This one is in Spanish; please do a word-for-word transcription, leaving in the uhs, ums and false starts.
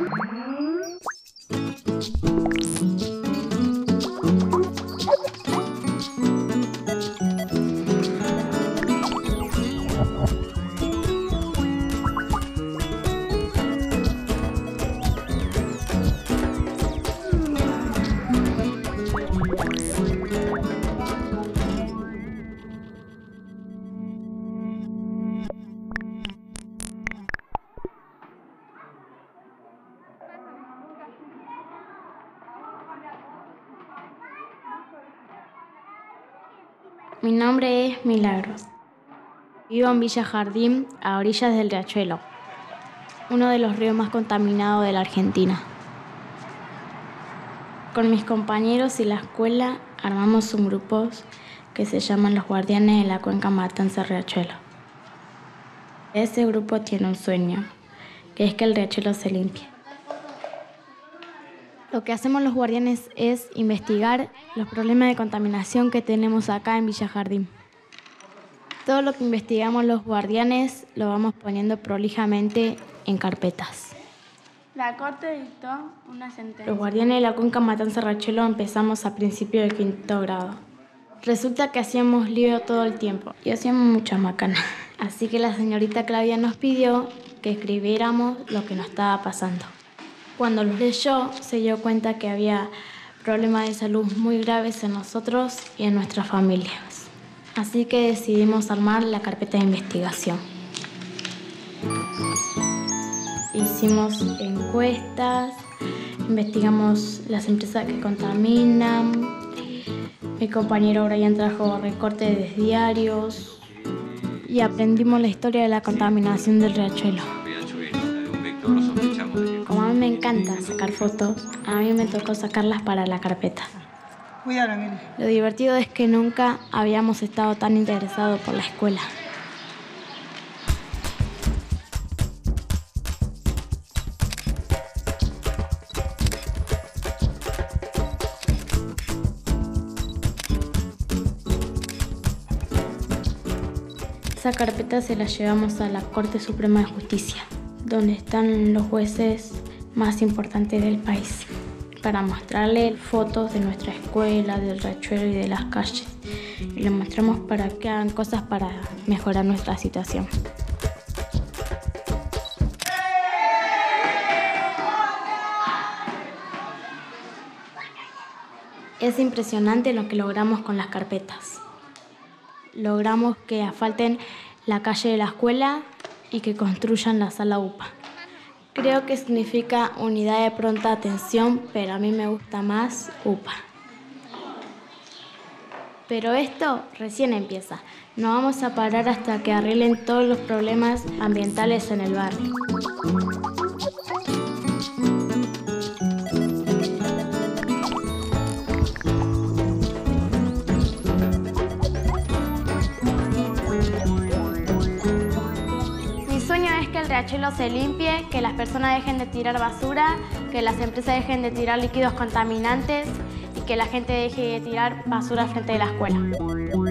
Mi nombre es Milagros. Vivo en Villa Jardín, a orillas del Riachuelo, uno de los ríos más contaminados de la Argentina. Con mis compañeros y la escuela armamos un grupo que se llaman los Guardianes de la Cuenca Matanza-Riachuelo. Ese grupo tiene un sueño, que es que el riachuelo se limpie. Lo que hacemos los guardianes es investigar los problemas de contaminación que tenemos acá en Villa Jardín. Todo lo que investigamos los guardianes lo vamos poniendo prolijamente en carpetas. La Corte dictó una sentencia. Los Guardianes de la Cuenca Matanza-Riachuelo empezamos a principios de quinto grado. Resulta que hacíamos lío todo el tiempo y hacíamos muchas macanas. Así que la señorita Claudia nos pidió que escribiéramos lo que nos estaba pasando. Cuando los leyó, se dio cuenta que había problemas de salud muy graves en nosotros y en nuestras familias. Así que decidimos armar la carpeta de investigación. Hicimos encuestas, investigamos las empresas que contaminan. Mi compañero Brian trajo recortes de diarios y aprendimos la historia de la contaminación del riachuelo. Como a mí me encanta sacar fotos, a mí me tocó sacarlas para la carpeta. Lo divertido es que nunca habíamos estado tan interesados por la escuela. Esa carpeta se la llevamos a la Corte Suprema de Justicia, donde están los jueces más importantes del país, para mostrarle fotos de nuestra escuela, del riachuelo y de las calles. Y les mostramos para que hagan cosas para mejorar nuestra situación. Es impresionante lo que logramos con las carpetas. Logramos que asfalten la calle de la escuela y que construyan la sala U P A. Creo que significa unidad de pronta atención, pero a mí me gusta más U P A. Pero esto recién empieza. No vamos a parar hasta que arreglen todos los problemas ambientales en el barrio. El riachuelo se limpie, que las personas dejen de tirar basura, que las empresas dejen de tirar líquidos contaminantes y que la gente deje de tirar basura frente de la escuela.